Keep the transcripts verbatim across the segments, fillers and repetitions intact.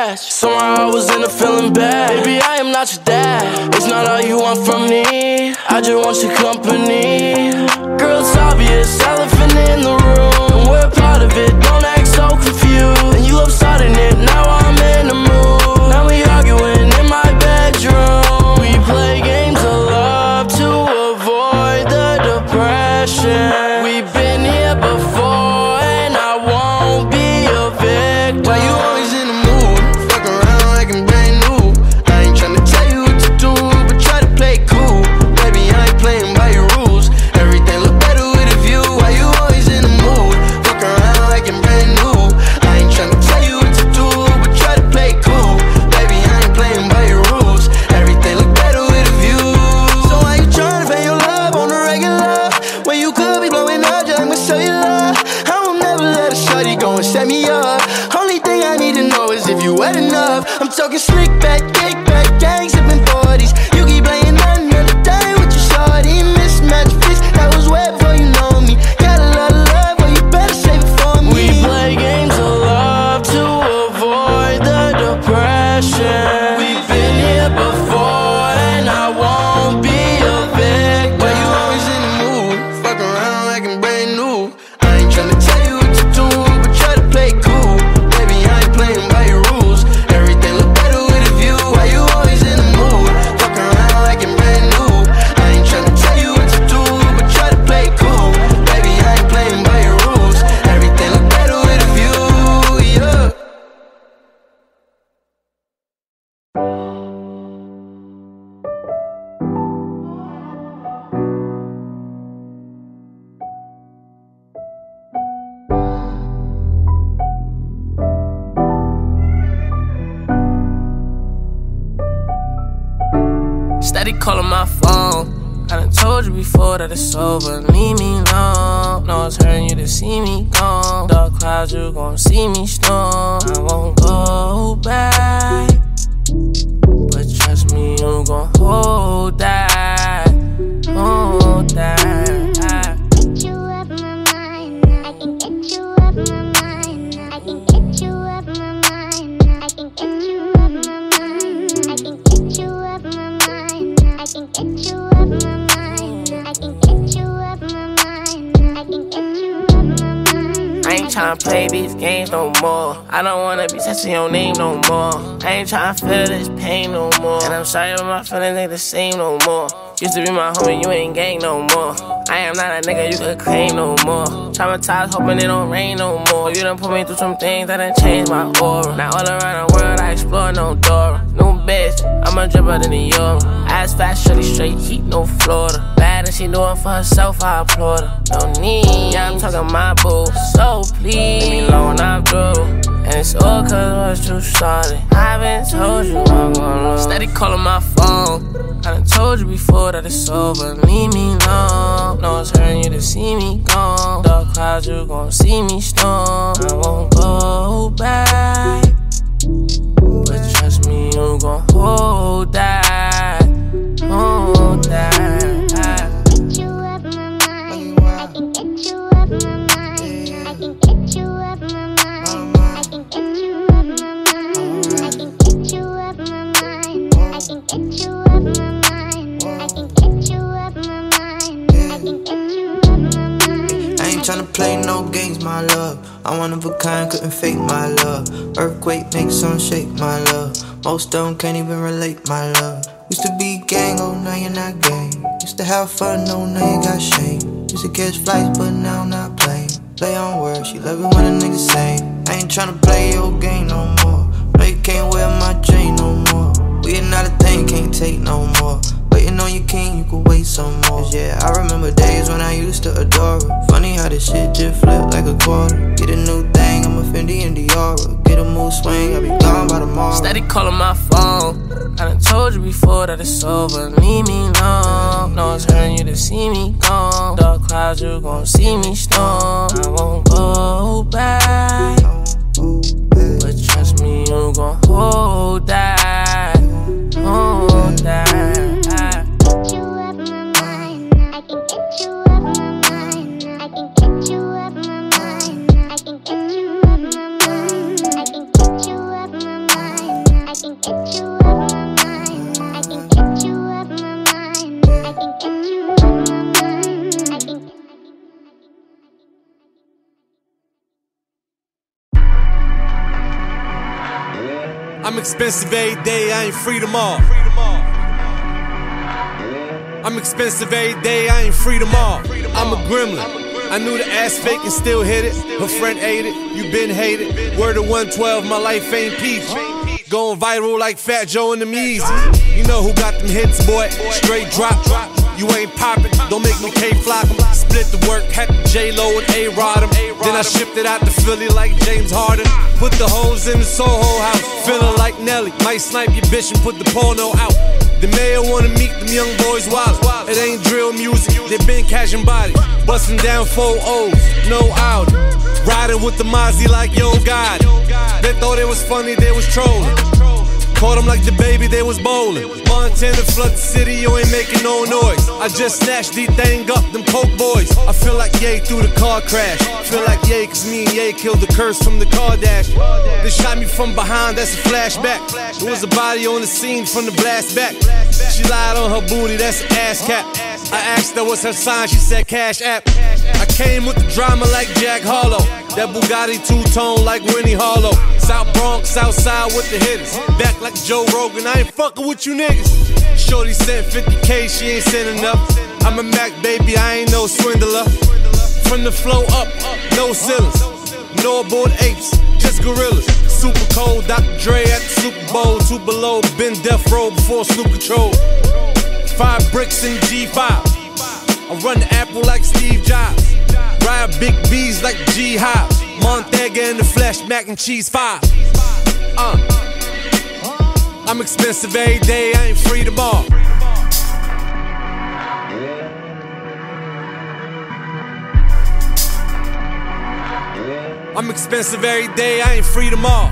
unattached. Somehow I was in a feeling bad. Baby, I am not your dad. It's not all you want from me, I just want your company. Girl, it's obvious, elephant in the room. We're part of it, don't act so confused. And you love starting it, now I'm in the mood. Now we arguing in my bedroom. We play games of love to avoid the depression. We've been here before and I won't be a victim. Why you always in the mood? Fuck around like I'm brand new. I ain't tryna tell you what to do, but try to play cool. Baby, I ain't playing by your rules. Everything look better with a view. Why you always in the mood? Fuck around like I'm brand new. I ain't tryna tell you what to do, but try to play cool. Baby, I ain't playing by your rules. Everything look better with a view. So why you tryna pay your love on the regular when you could be blowing up just like my cellular? I won't never let a shorty go and set me up. Only thing I need to know is if you wet enough. I'm talking slick back, kick back, gang sipping forties. You keep playing another day with your shorty. Mismatch fish, that was wet before you know me. Got a lot of love, but you better save it for me. We play games of love to avoid the depression. We've been here before and I won't be a victim. Why you always in the mood? Fuck around like I'm brand new. I ain't tryna tell you what to do, but try to play cool. Baby, I ain't playing by your rules. Everything look better with a view. Why you always in the mood? Fuck around like I'm brand new. I ain't tryna tell you what to do, but try to play cool. Baby, I ain't playing by your rules. Everything look better with a view, yeah. Steady calling my phone. I done told you before that it's over, leave me alone. No, it's hurting you to see me gone. Dark clouds, you gon' see me storm. I won't go back, but trust me, you gon' hold that, hold that. Get you up my mind, I can get you up my mind. I can get you up my mind, I can get you up my mind. I can get you up my mind, I can get you up my mind. I can get you up my mind, I can get you up my mind. I ain't tryna play these games no more. I don't wanna be touching your name no more. I ain't tryna feel this pain no more. And I'm sorry but my feelings ain't the same no more. Used to be my homie, you ain't gang no more. I am not a nigga you could claim no more. Traumatized, hoping it don't rain no more. You done put me through some things that done changed my aura. Now all around the world I explore no door. New bitch, I'm a dripper than the euro. Ass fast, shorty straight heat, no Florida. Bad and she doing for herself, I applaud her. No need, yeah I'm talking my boo. So please, leave me alone, I'm through. And it's all cause what you started. I been told you I'm gonna lose. Steady calling my phone. I done told you before that it's over, leave me alone. No, it's hurting you to see me gone. Dark clouds, you gon' see me storm. I won't go back, but trust me, you gon' hold that, hold that. Get you up my mind, I can get you up my mind. I can get you up my mind, I can get you up my mind. I can get you up my mind, I can get you up my mind. I can get you up my mind, I can get you up my mind. I ain't tryna play no games, my love. I'm one of a kind, couldn't fake my love. Earthquake makes some shake, my love. Most of them can't even relate, my love. Used to be gang, oh now you're not gang. Used to have fun, oh now you got shame. Used to catch flights, but now I'm not playing. Play on words, she love it when a nigga say. I ain't tryna play your game no more. No, you can't wear my chain no more. We are not a thing, can't take no more. Waiting on your king, you could wait some more. Yeah, I remember days when I used to adore her. Funny how this shit just flipped like a quarter. Get a new thing, I'm a Fendi and Dior. Get a mood swing, I'll be gone by tomorrow. Steady calling my phone. I done told you before that it's over, leave me alone. No, it's hurting you to see me gone. Dark clouds, you gon' see me storm. I won't go back, but trust me, you gon' hold that, hold that. Get you up my mind, I can get you up my mind. I can get you up my mind, I can get you up my mind. I can get you up my mind. I'm expensive every day, I ain't free tomorrow. I'm expensive every day, I ain't free tomorrow. I'm a gremlin. I knew the ass fake and still hit it. Her friend ate it, you been hated. Word of one twelve, my life ain't peach. Going viral like Fat Joe and them Yeezys. You know who got them hits, boy, straight drop. You ain't poppin', don't make me K-Flock 'em. Split the work, had to J-Lo and A-Rod 'em. Then I shipped it out to Philly like James Harden. Put the hoes in the Soho house, feelin' like Nelly. Might snipe your bitch and put the porno out. The mayor wanna meet them young boys wild. It ain't drill music, they been cashing body. Bustin' down four O's, no Audi. Riding with the Mozzie like Yo God. They thought it was funny, they was trolling. Caught them like the baby, they was bowling. Montana flood the city, you ain't making no noise. I just snatched the thing up, them coke boys. I feel like Ye through the car crash. Feel like Ye cause me and Ye killed the curse from the car dash. They shot me from behind, that's a flashback. There was a body on the scene from the blast back. She lied on her booty, that's an ass cap. I asked her what's her sign, she said Cash App. I came with the drama like Jack Harlow. That Bugatti two-tone like Winnie Harlow. South Bronx, Southside with the hitters. Back like Joe Rogan, I ain't fucking with you niggas. Shorty sent fifty K, she ain't sent enough. I'm a Mac baby, I ain't no swindler. From the flow up, no ceilings. No aboard apes, just gorillas. Super cold, Doctor Dre at the Super Bowl. Two below, been death row before Snoop Control. Five bricks in G five. I run the Apple like Steve Jobs. Ride big B's like G Hop. Montega in the flesh, mac and cheese five. Uh. I'm expensive every day, I ain't free tomorrow. I'm expensive every day, I ain't free tomorrow.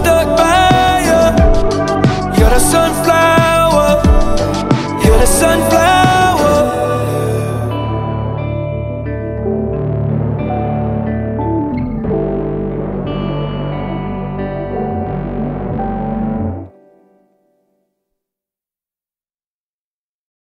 Sunflower, you're the sunflower.